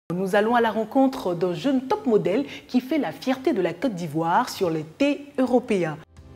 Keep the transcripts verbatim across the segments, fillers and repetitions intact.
Nous allons à la rencontre d'un jeune top modèle qui fait la fierté de la Côte d'Ivoire sur les thés européens.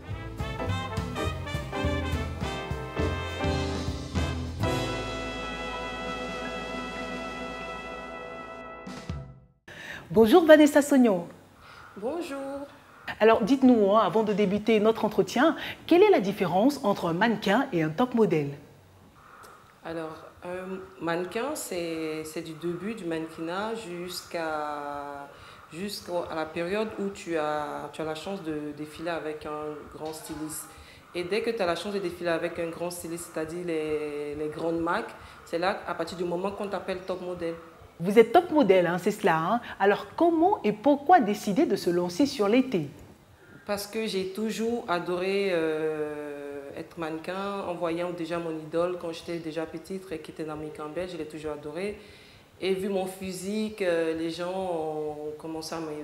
Bonjour Vanessa Sognon. Bonjour. Alors dites-nous, hein, avant de débuter notre entretien, quelle est la différence entre un mannequin et un top modèle? Alors, un mannequin, c'est du début du mannequinat jusqu'à jusqu'à la période où tu as, tu as la chance de défiler avec un grand styliste. Et dès que tu as la chance de défiler avec un grand styliste, c'est-à-dire les, les grandes marques, c'est là, à partir du moment qu'on t'appelle top modèle. Vous êtes top modèle, hein, c'est cela. Hein? Alors comment et pourquoi décider de se lancer sur les thés? Parce que j'ai toujours adoré euh, être mannequin, en voyant déjà mon idole quand j'étais déjà petite, qui était Naomi Campbell, je l'ai toujours adoré. Et vu mon physique, euh, les gens ont commencé à me,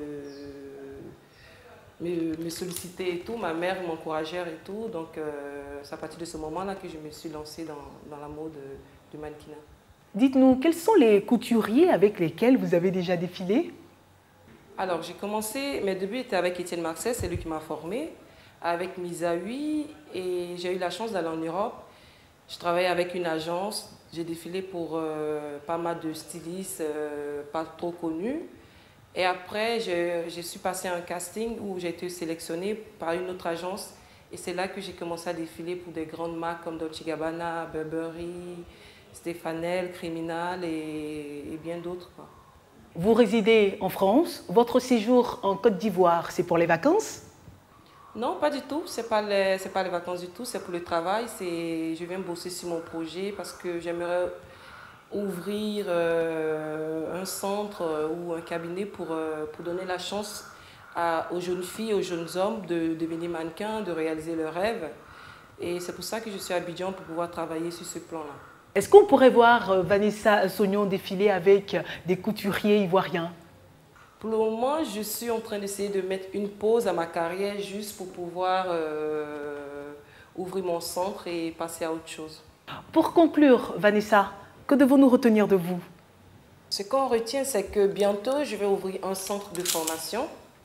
me, me solliciter et tout. Ma mère m'encourageait et tout. Donc euh, c'est à partir de ce moment-là que je me suis lancée dans, dans la mode du mannequinat. Dites-nous, quels sont les couturiers avec lesquels vous avez déjà défilé? Alors, j'ai commencé, mes débuts étaient avec Étienne Marcel, c'est lui qui m'a formée, avec Misawi, et j'ai eu la chance d'aller en Europe. Je travaillais avec une agence, j'ai défilé pour euh, pas mal de stylistes, euh, pas trop connus. Et après, je, je suis passée à un casting où j'ai été sélectionnée par une autre agence. Et c'est là que j'ai commencé à défiler pour des grandes marques comme Dolce and Gabbana, Burberry, Stefanel, Criminal et, et bien d'autres. Vous résidez en France. Votre séjour en Côte d'Ivoire, c'est pour les vacances? Non, pas du tout. Ce n'est pas, les, pas les vacances du tout, c'est pour le travail. Je viens bosser sur mon projet parce que j'aimerais ouvrir euh, un centre ou un cabinet pour, euh, pour donner la chance à, aux jeunes filles, aux jeunes hommes de, de devenir mannequins, de réaliser leurs rêves. Et c'est pour ça que je suis à Abidjan pour pouvoir travailler sur ce plan-là. Est-ce qu'on pourrait voir euh, Vanessa Sognon défiler avec des couturiers ivoiriens? Pour le moment, je suis en train d'essayer de mettre une pause à ma carrière juste pour pouvoir euh, ouvrir mon centre et passer à autre chose. Pour conclure, Vanessa, que devons-nous retenir de vous? Ce qu'on retient, c'est que bientôt, je vais ouvrir un centre de formation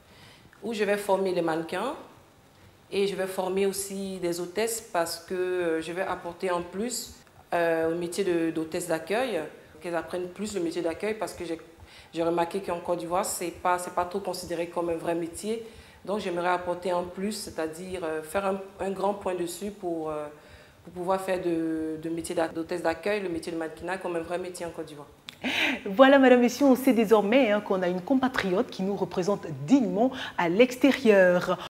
où je vais former les mannequins et je vais former aussi des hôtesses parce que je vais apporter en plus euh, au métier d'hôtesse d'accueil, qu'elles apprennent plus le métier d'accueil parce que j'ai J'ai remarqué qu'en Côte d'Ivoire, ce n'est pas, pas trop considéré comme un vrai métier. Donc, j'aimerais apporter en plus, c'est-à-dire faire un, un grand point dessus pour, pour pouvoir faire de, de métier d'hôtesse d'accueil, le métier de mannequinat, comme un vrai métier en Côte d'Ivoire. Voilà, Madame, Messieurs, on sait désormais hein, qu'on a une compatriote qui nous représente dignement à l'extérieur.